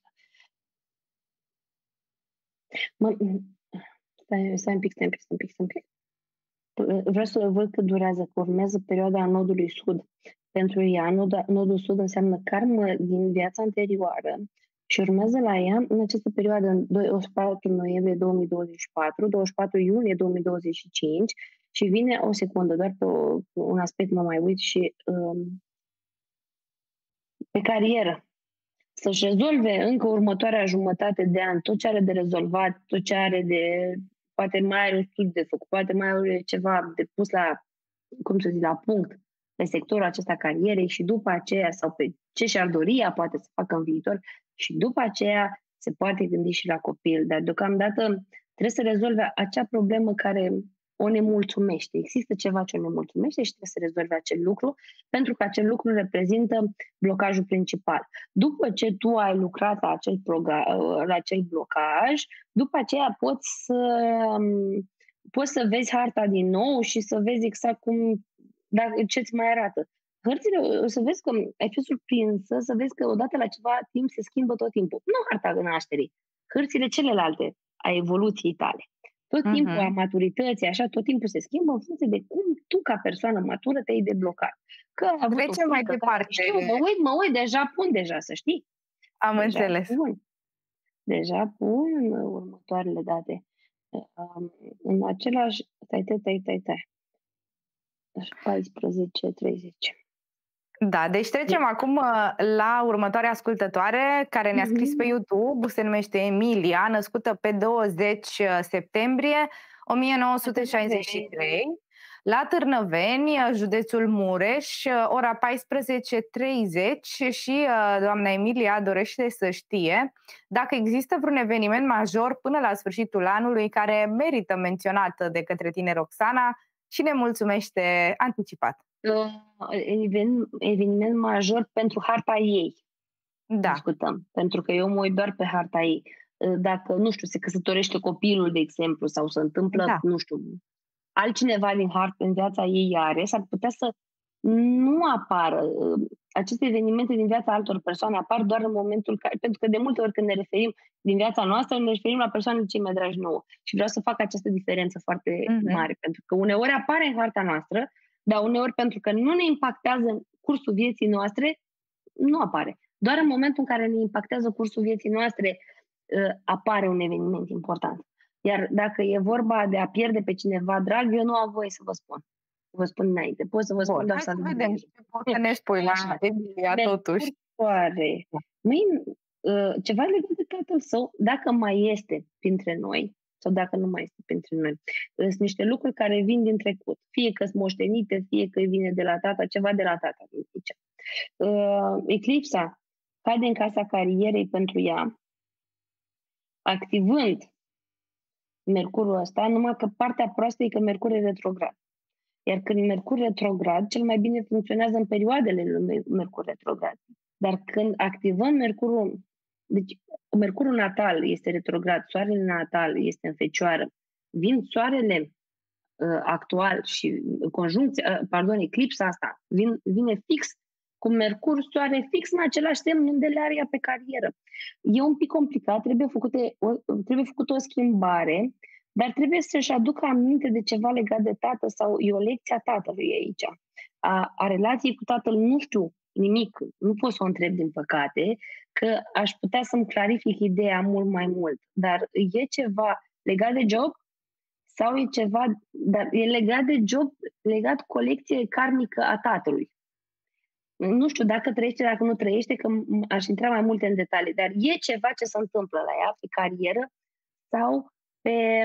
Stai un pic. Vreau să văd cât durează, că urmează perioada nodului sud. Pentru ea, nodul sud înseamnă karmă din viața anterioară și urmează la ea în această perioadă, în 24 noiembrie 2024, 24 iunie 2025 și vine o secundă, doar pe un aspect mă mai uit și pe carieră. Să-și rezolve încă următoarea jumătate de an tot ce are de rezolvat, tot ce are de, poate mai are un studiu de făcut, poate mai are ceva de pus la, la punct pe sectorul acesta carierei și după aceea, sau pe ce și-ar dori ea poate să facă în viitor și după aceea se poate gândi și la copil. Dar deocamdată trebuie să rezolve acea problemă care o nemulțumește. Există ceva ce o nemulțumește și trebuie să rezolve acel lucru, pentru că acel lucru reprezintă blocajul principal. După ce tu ai lucrat la acel blocaj, după aceea poți să vezi harta din nou și să vezi exact ce-ți mai arată. Hărțile, o să vezi că ai fi surprinsă, să vezi că odată la ceva timp se schimbă tot timpul. Nu harta nașterii, hărțile celelalte a evoluției tale. Tot timpul, a maturității, așa, tot timpul se schimbă în funcție de cum tu, ca persoană matură, te-ai deblocat. Trecem mai departe. Știu, mă uit, deja pun, să știi. Am înțeles. Deja pun următoarele date. În același... Stai. 14:30. Da, deci trecem acum la următoarea ascultătoare care ne-a scris pe YouTube, se numește Emilia, născută pe 20 septembrie 1963, la Târnăveni, județul Mureș, ora 14:30 și doamna Emilia dorește să știe dacă există vreun eveniment major până la sfârșitul anului care merită menționată de către tine, Roxana, și ne mulțumește anticipat. Eveniment major pentru harta ei. Da. Discutăm. Pentru că eu mă uit doar pe harta ei. Dacă, nu știu, se căsătorește copilul, de exemplu, sau se întâmplă, nu știu, altcineva în viața ei are, s-ar putea să nu apară. Aceste evenimente din viața altor persoane apar doar în momentul care, pentru că de multe ori când ne referim din viața noastră, ne referim la persoanele cei mai dragi nouă. Și vreau să fac această diferență foarte mare, pentru că uneori apare în harta noastră, dar uneori pentru că nu ne impactează în cursul vieții noastre, nu apare. Doar în momentul în care ne impactează cursul vieții noastre, apare un eveniment important. Iar dacă e vorba de a pierde pe cineva drag, eu nu am voie să vă spun. Vă spun înainte. Pot să vă spun doar să vedem ce poți să ne spui la Emilia, totuși. Ceva legat de tatăl său, dacă mai este printre noi, sau dacă nu mai este printre noi. Sunt niște lucruri care vin din trecut. Fie că sunt moștenite, fie că vine de la tata, ceva de la tata. Eclipsa cade în casa carierei pentru ea, activând Mercurul ăsta, numai că partea proastă e că Mercur e retrograd. Iar când Mercur retrograd, cel mai bine funcționează în perioadele lui Mercur retrograd. Dar când activăm Mercurul, deci Mercurul natal este retrograd, Soarele natal este în Fecioară, vin Soarele actual și eclipsa asta vine fix cu Mercur, Soare, fix în același semn unde le are ea pe carieră. E un pic complicat, trebuie făcută o schimbare, dar trebuie să-și aducă aminte de ceva legat de tată sau e o lecție a tatălui aici. A relației cu tatăl nu știu nimic, nu pot să o întreb din păcate, că aș putea să-mi clarific ideea mult mai mult. Dar e ceva legat de job sau e ceva, dar e legat de job, legat colecție karmică a tatălui. Nu știu dacă trăiește, dacă nu trăiește, că aș intra mai multe în detalii, dar e ceva ce se întâmplă la ea pe carieră sau pe...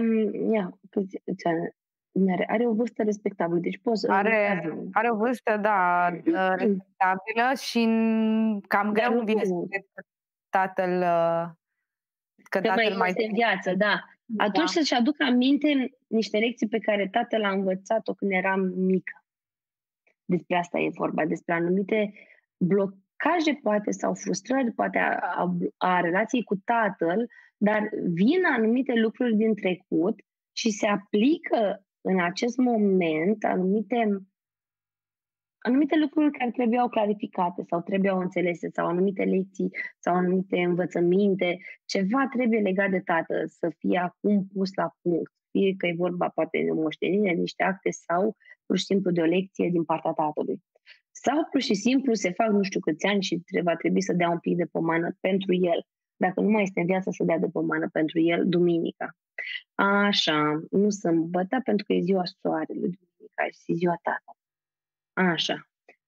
Are o vârstă respectabilă, deci poți... Are o vârstă, respectabilă și cam greu vine să... tatăl că tatăl mai este în viață, da. Atunci să-și aduc aminte niște lecții pe care tatăl a învățat-o când eram mică. Despre asta e vorba, despre anumite blocaje, poate, sau frustrări, poate, a relației cu tatăl, dar vin anumite lucruri din trecut și se aplică în acest moment anumite lucruri care trebuiau clarificate sau trebuiau înțelese sau anumite lecții sau anumite învățăminte. Ceva trebuie legat de tată să fie acum pus la punct. Fie că e vorba poate de moștenire, niște acte sau pur și simplu de o lecție din partea tatălui. Sau pur și simplu se fac nu știu câți ani și va trebui să dea un pic de pomană pentru el. Dacă nu mai este în viață, să dea de pomană pentru el duminica. Așa, nu sâmbătă, pentru că e ziua soarelui, duminica și ziua tatălui. Așa.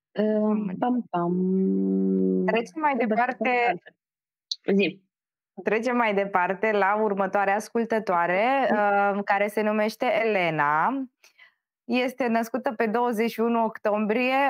Trecem mai departe. Trecem mai departe la următoarea ascultătoare, care se numește Elena. Este născută pe 21 octombrie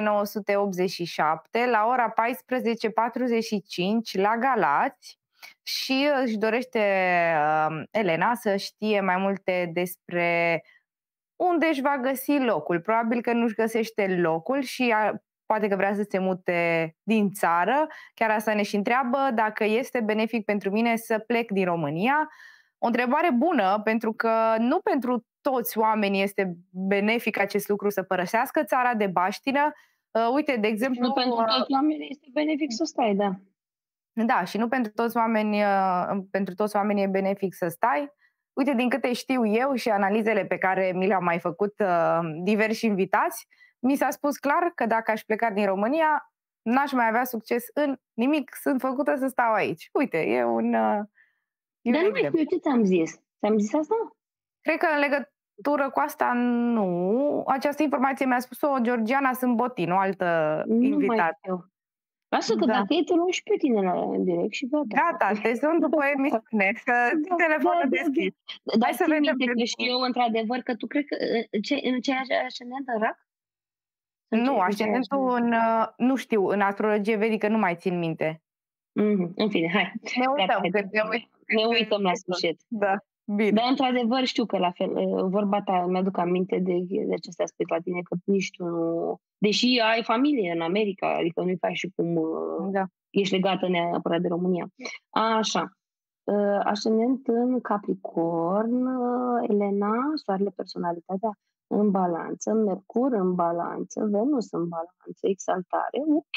1987 la ora 14:45 la Galați și își dorește Elena să știe mai multe despre unde își va găsi locul. Probabil că nu își găsește locul și poate că vrea să se mute din țară. Chiar asta ne și întreabă dacă este benefic pentru mine să plec din România. O întrebare bună, pentru că nu pentru toți oamenii este benefic acest lucru să părăsească țara de baștină. Uite, de exemplu... Nu pentru toți oamenii este benefic să stai, da. Da, și nu pentru toți oamenii e benefic să stai. Uite, din câte știu eu și analizele pe care mi le-au mai făcut diversi invitați, mi s-a spus clar că dacă aș pleca din România, n-aș mai avea succes în nimic, sunt făcută să stau aici. Uite, e un... Dar nu mai știu ce ți-am zis. Ți-am zis asta? Cred că în legătură cu asta nu. Această informație mi-a spus-o Georgiana Sâmbotin, o altă invitată. Lasă că dacă e, te luăm și pe tine în direct și gata. Gata, te sunt după emisiune, că telefonul deschis. Dar ții minte că și eu, într-adevăr, că tu cred că în ce ascendent în Rac? Nu, ascendentul nu știu, în astrologie vedică nu mai țin minte. În fine, hai. Ne uităm la sfârșit. Da. Bine. Dar, într-adevăr, știu că la fel, vorba ta, mi-aduc aminte de acest aspect la tine, că nici tu nu... Deși ai familie în America, adică nu-i faci și cum ești legată neapărat de România. Așa. Ascendent în Capricorn, Elena, soarele, personalitatea în balanță, Mercur în balanță, Venus în balanță, exaltare, ok.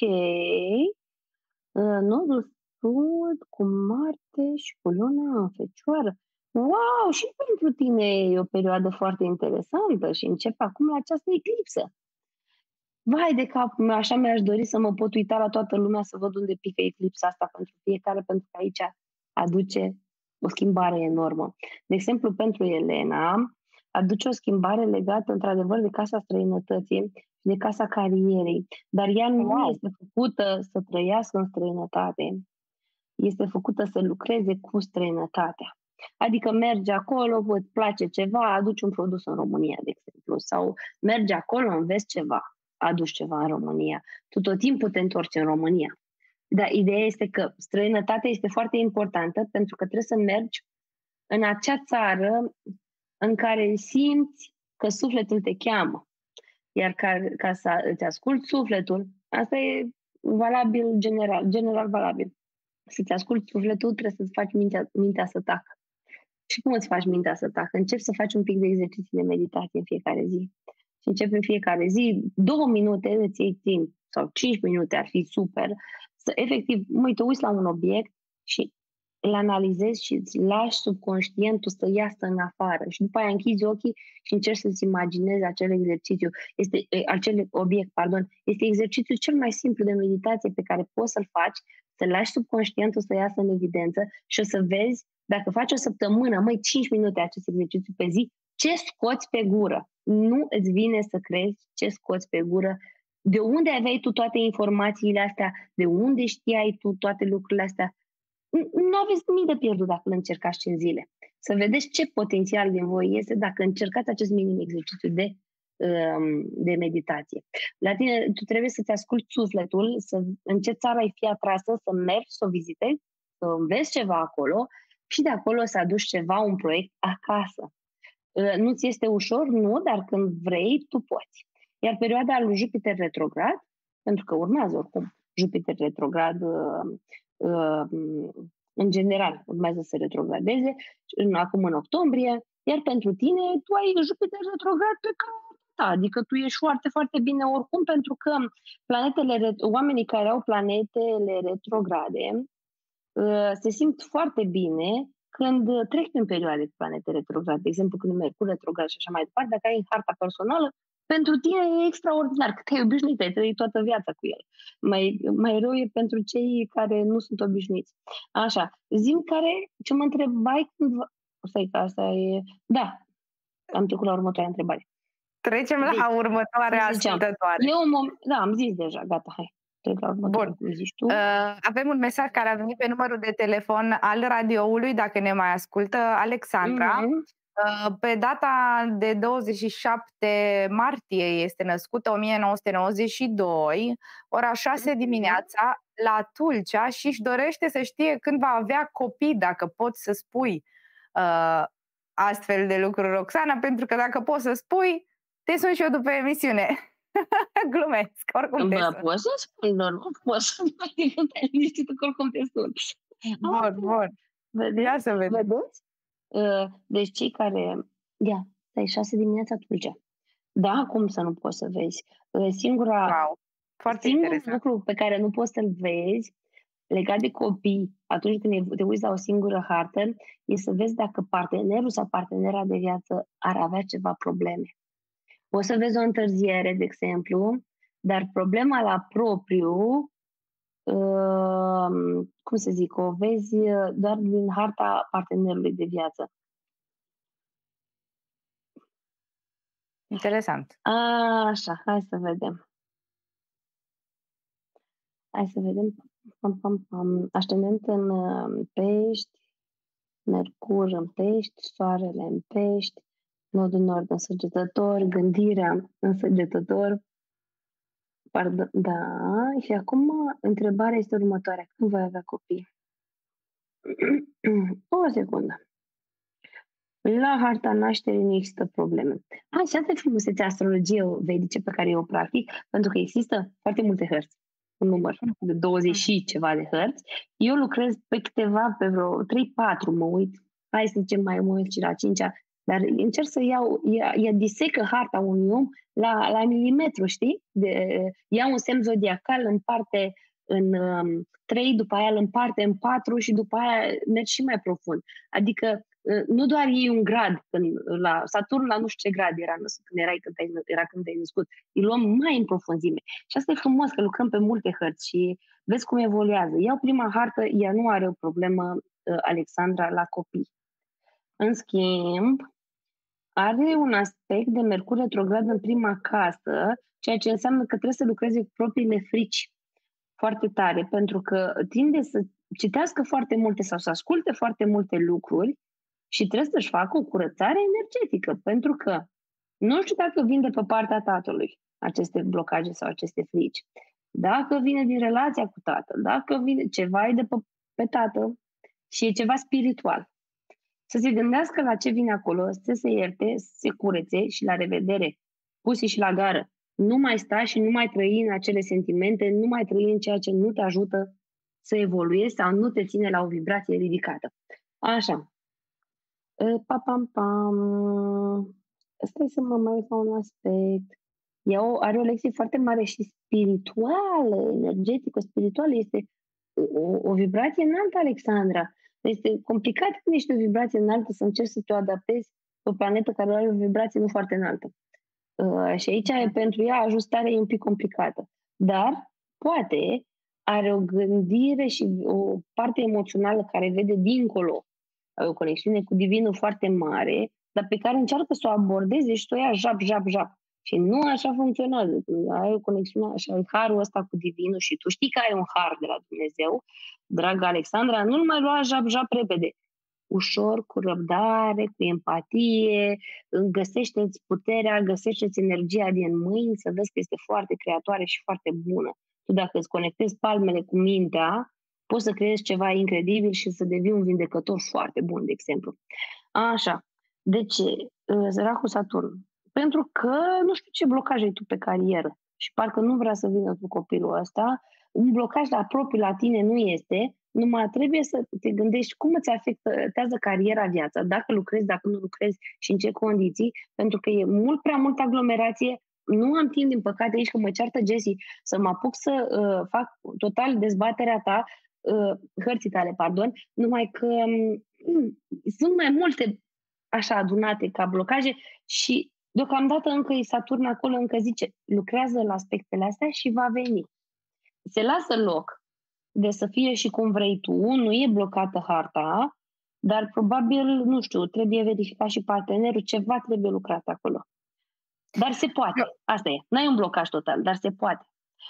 Nodul Sud cu Marte și cu Luna în Fecioară. Wow, și pentru tine e o perioadă foarte interesantă și încep acum această eclipsă. Vai de capul meu, așa mi-aș dori să mă pot uita la toată lumea să văd unde pică eclipsa asta pentru fiecare, pentru că aici aduce o schimbare enormă. De exemplu, pentru Elena, aduce o schimbare legată într-adevăr de casa străinătății, de casa carierei, dar ea nu este făcută să trăiască în străinătate, este făcută să lucreze cu străinătatea. Adică mergi acolo, îți place ceva, aduci un produs în România, de exemplu, sau mergi acolo, înveți ceva, aduci ceva în România. Tu tot timpul te întorci în România. Dar ideea este că străinătatea este foarte importantă pentru că trebuie să mergi în acea țară în care simți că sufletul te cheamă. Iar ca să îți asculți sufletul, asta e valabil general valabil. Să-ți asculți sufletul, trebuie să-ți faci mintea să tacă. Și cum îți faci mintea să tacă? Începi să faci un pic de exerciții de meditație în fiecare zi. Și începi în fiecare zi, 2 minute îți iei timp, sau 5 minute ar fi super, să efectiv, te uiți la un obiect și îl analizezi și îți lași subconștientul să iasă în afară. Și după aia închizi ochii și încerci să-ți imaginezi acel exercițiu. Acel obiect. Este exercițiul cel mai simplu de meditație pe care poți să-l faci, să lași subconștientul să iasă în evidență și o să vezi, dacă faci o săptămână, 5 minute acest exercițiu pe zi, ce scoți pe gură. Nu îți vine să crezi ce scoți pe gură. De unde aveai tu toate informațiile astea? De unde știai tu toate lucrurile astea? Nu aveți nimic de pierdut dacă îl încercați 5 zile. Să vedeți ce potențial de voi este dacă încercați acest minim exercițiu de de meditație. La tine, tu trebuie să-ți asculti sufletul, în ce țară ai fi atrasă, să mergi, să o vizitezi, să înveți ceva acolo și de acolo să aduci ceva, un proiect acasă. Nu ți este ușor? Nu, dar când vrei, tu poți. Iar perioada lui Jupiter retrograd, pentru că urmează oricum Jupiter retrograd în general, urmează să retrogradeze acum în octombrie, iar pentru tine, tu ai Jupiter retrograd pe cam, adică tu ești foarte, foarte bine oricum, pentru că oamenii care au planetele retrograde se simt foarte bine când trec prin perioade cu planete retrograde, de exemplu când Mercur retrograd și așa mai departe, dacă ai în harta personală, pentru tine e extraordinar, că te-ai obișnuit, ai trăit toată viața cu el. Mai rău e pentru cei care nu sunt obișnuiți. Așa, zi-mi ce mă întrebai când... Stai că asta e... Da, am trecut la următoarea întrebare. Trecem la următoarea ascultătoare. Da, am zis deja, gata, hai. Bun. Avem un mesaj care a venit pe numărul de telefon al radioului, dacă ne mai ascultă, Alexandra. Pe data de 27 martie este născută, 1992, ora 6 dimineața, la Tulcea, și își dorește să știe când va avea copii, dacă poți să spui astfel de lucruri, Roxana, pentru că dacă poți să spui, te sun și eu după emisiune. Glumesc, oricum te sun. Poți să spui, nu poți să spui, oricum te sun. Bun. Ia să vedem. Vedeți? Deci cei care... stai 6 dimineața Tulcea. Da, cum să nu poți să vezi? Singurul lucru pe care nu poți să-l vezi legat de copii, atunci când te uiți la o singură hartă, e să vezi dacă partenerul sau partenera de viață ar avea ceva probleme. Poți să vezi o întârziere, de exemplu, dar problema la propriu, cum să zic, o vezi doar din harta partenerului de viață. Interesant. Așa, hai să vedem. Ascendent în Pești, Mercur în Pești, Soarele în Pești, Nodul Nord în Săgetător, Gândirea în Săgetător. Da, și acum întrebarea este următoarea. Când voi avea copii? O secundă. La harta nașterii nu există probleme. Și asta e frumusețea astrologiei vedice pe care eu o practic, pentru că există foarte multe hărți, un număr de 20 și ceva de hărți. Eu lucrez pe câteva, pe vreo 3-4, mă uit, hai să zicem mai mult și la 5-a, dar încerc să ea disecă harta unui om la milimetru, știi? Ia un semn zodiacal, împarte în 3, după aia îl împarte în 4 și după aia mergi și mai profund. Adică nu doar iei un grad, la Saturn la nu știu ce grad era când ai născut, îi luăm mai în profunzime. Și asta e frumos, că lucrăm pe multe hărți și vezi cum evoluează. Iau prima hartă, ea nu are o problemă, Alexandra, la copii. În schimb, are un aspect de Mercur retrograd în prima casă, ceea ce înseamnă că trebuie să lucreze cu propriile frici foarte tare, pentru că tinde să citească foarte multe sau să asculte foarte multe lucruri și trebuie să-și facă o curățare energetică, pentru că nu știu dacă vin de pe partea tatălui aceste blocaje sau aceste frici. Dacă vine din relația cu tatăl, dacă vine ceva e de pe tată și e ceva spiritual. Să se gândească la ce vine acolo, să se ierte, să se curețe și la revedere, pusi și la gară. Nu mai sta și nu mai trăi în acele sentimente, nu mai trăi în ceea ce nu te ajută să evoluezi sau nu te ține la o vibrație ridicată. Așa. Stai să mă mai uit la un aspect. Are o lecție foarte mare și spirituală, energetică, spirituală. Este o vibrație înaltă, Alexandra. Este complicat când ești o vibrație înaltă să încerci să te adaptezi pe o planetă care are o vibrație nu foarte înaltă. Și aici, pentru ea, ajustarea e un pic complicată. Dar, poate, are o gândire și o parte emoțională care vede dincolo, o conexiune cu divinul foarte mare, dar pe care încearcă să o abordeze și să o ia jap. Și nu așa funcționează. Când ai o conexiune așa, ai harul ăsta cu divinul și tu știi că ai un har de la Dumnezeu, dragă Alexandra, nu-l mai lua jap repede. ușor, cu răbdare, cu empatie, găsește-ți puterea, găsește-ți energia din mâini, să vezi că este foarte creatoare și foarte bună. Tu dacă îți conectezi palmele cu mintea, poți să creezi ceva incredibil și să devii un vindecător foarte bun, de exemplu. Așa. De ce? Rahu Saturn. Pentru că nu știu ce blocaj ai tu pe carieră și parcă nu vrea să vină cu copilul ăsta. Un blocaj la propriu la tine nu este, numai trebuie să te gândești cum îți afectează cariera, viața, dacă lucrezi, dacă nu lucrezi și în ce condiții, pentru că e mult prea multă aglomerație. Nu am timp, din păcate, aici că mă ceartă Jessie, să mă apuc să fac total dezbaterea ta, hărții tale, pardon, numai că sunt mai multe așa adunate ca blocaje și deocamdată încă e Saturn acolo, încă zice, lucrează la aspectele astea și va veni. Se lasă loc de să fie și cum vrei tu, nu e blocată harta, dar probabil, nu știu, trebuie verificat și partenerul, ceva trebuie lucrat acolo. Dar se poate, asta e. N-ai un blocaj total, dar se poate.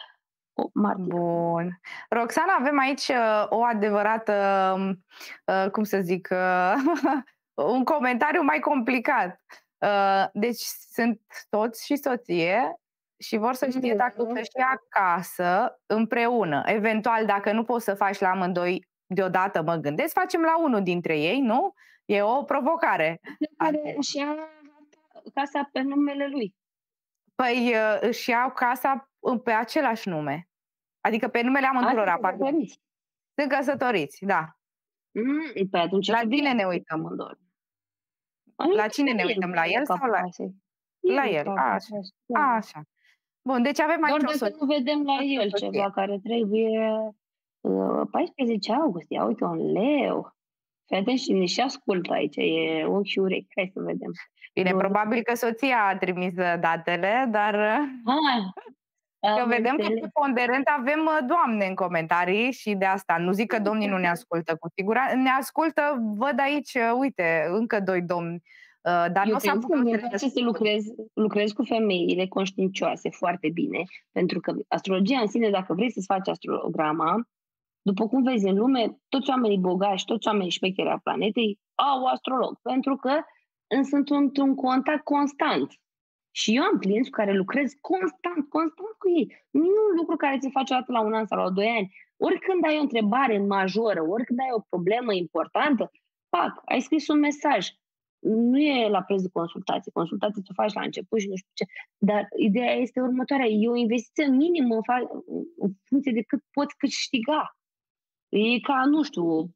Bun. Roxana, avem aici o adevărată, cum să zic, un comentariu mai complicat. Deci sunt soț și soție și vor să știe dacă să-și ia acasă împreună. Eventual, dacă nu poți să faci la amândoi deodată, mă gândesc, facem la unul dintre ei, nu? E o provocare. Care își ia casa pe numele lui. Păi își iau casa pe același nume. Adică pe numele amândurora. Sunt căsătoriți, da. Păi atunci la cine ne uităm? La cine ne uităm? La el sau la... La el, așa. Bun, deci avem aici doar dacă nu vedem la el ceva care trebuie 14 august, ia uite, un leu. Fii și ne și ascultă aici, e ochi și urechi, hai să vedem. Bine, probabil că soția a trimis datele, dar... Că vedem că preponderent avem doamne în comentarii și de asta, nu zic că domnii nu ne ascultă, cu siguranță ne ascultă, văd aici, uite, încă 2 domni. Dar eu cred că îmi place să lucrez cu femeile conștiincioase foarte bine, pentru că astrologia în sine, dacă vrei să-ți faci astrograma, după cum vezi în lume, toți oamenii bogați, toți oamenii șmecheri a planetei au astrolog, pentru că sunt într-un contact constant. Și eu am clienți cu care lucrez constant cu ei. Nu e un lucru care ți face o dată la 1 an sau la 2 ani. Oricând ai o întrebare majoră, oricând ai o problemă importantă, ai scris un mesaj. Nu e la preț de consultație. Consultație ți-o faci la început și nu știu ce. Dar ideea este următoarea. E o investiție minimă în funcție de cât poți câștiga. E ca, nu știu,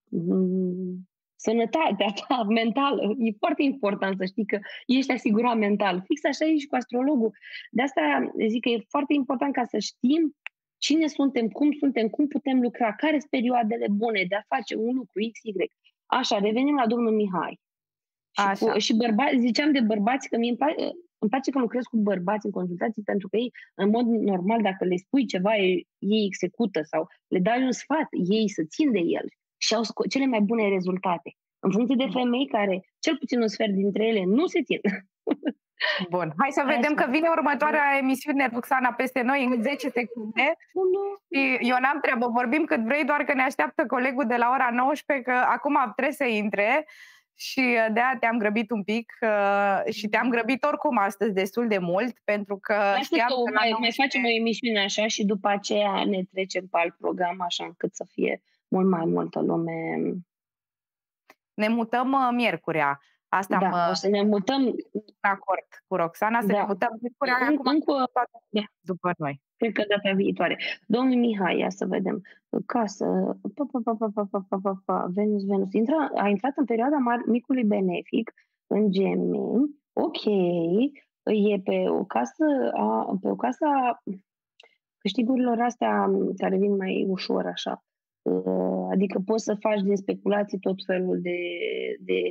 sănătatea ta mentală. E foarte important să știi că ești asigurat mental. Fix așa e și cu astrologul. De asta zic că e foarte important ca să știm cine suntem, cum putem lucra, care sunt perioadele bune de a face un lucru X, Y. Așa, revenim la domnul Mihai. Și ziceam de bărbați că îmi place că lucrez cu bărbați în consultații, pentru că ei, în mod normal, dacă le spui ceva, ei execută sau le dai un sfat, ei să țin de el și au cele mai bune rezultate. În funcție de femei care, cel puțin un sfert dintre ele, nu se țin. Bun, hai să vedem că vine următoarea emisiune, Roxana, peste noi în 10 secunde. Și eu n-am treabă, vorbim cât vrei, doar că ne așteaptă colegul de la ora 19, că acum trebuie să intre. Și de-aia te-am grăbit un pic și te-am grăbit oricum astăzi destul de mult, pentru că știam că mai facem o emisiune așa și după aceea ne trecem pe alt program, așa încât să fie mult mai multă lume. Ne mutăm miercurea. Asta o să ne mutăm în acord cu Roxana, să ne mutăm miercurea după noi. Cred că data viitoare. Domnul Mihai, ia să vedem. Casă. Venus. A intrat în perioada micului benefic în Gemeni. Ok. E pe o casă a câștigurilor astea care vin mai ușor așa. Adică poți să faci din speculații tot felul de...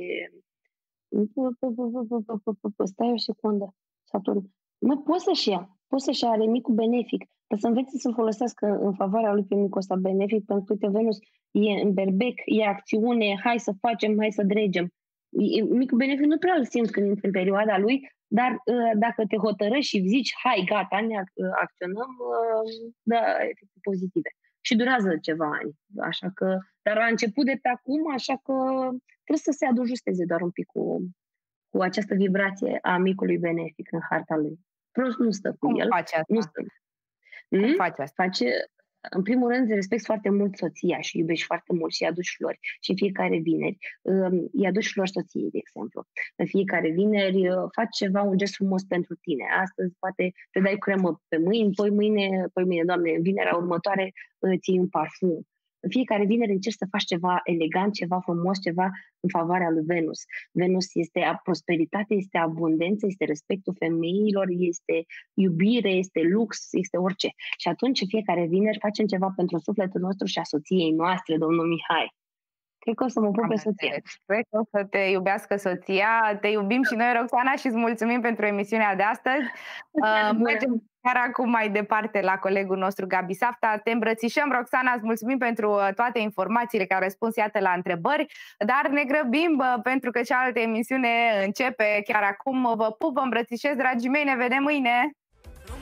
Stai o secundă. Saturn. Poți să-și ia, are micul benefic, dar să învețe să folosească în favoarea lui pe micul ăsta benefic, pentru că, uite, Venus e în berbec, e acțiune, hai să facem, hai să dregem. Micul benefic nu prea îl simți când intri în perioada lui, dar dacă te hotărăști și zici, hai, gata, ne acționăm, dă efecte pozitive. Și durează ceva ani, așa că, dar a început de pe acum, așa că trebuie să se adujusteze doar un pic cu această vibrație a micului benefic în harta lui. Prost nu stă cu el. Face asta? Nu stă. Cum face asta? În primul rând, respecti foarte mult soția și iubești foarte mult și îi aduci flori. Și fiecare vineri îi aduci flori soției, de exemplu. În fiecare vineri faci ceva, un gest frumos pentru tine. Astăzi poate te dai cremă pe mâini, poi mâine, Doamne, vinerea următoare ții un parfum. În fiecare vineri încerci să faci ceva elegant, ceva frumos, ceva în favoarea lui Venus. Venus este prosperitate, este abundență, este respectul femeilor, este iubire, este lux, este orice. Și atunci, fiecare vineri, facem ceva pentru sufletul nostru și a soției noastre, domnul Mihai. Cred că o să mă pun pe soția. Cred că o să te iubească soția. Te iubim și noi, Roxana, și îți mulțumim pentru emisiunea de astăzi. Mergem chiar acum mai departe la colegul nostru, Gabi Safta. Te îmbrățișăm, Roxana, îți mulțumim pentru toate informațiile care au răspuns, iată, la întrebări, dar ne grăbim pentru că cealaltă emisiune începe chiar acum. Vă pup, vă îmbrățișez, dragii mei, ne vedem mâine!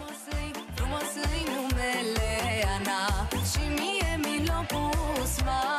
Frumos-i numele Ana și mie mi l-a pus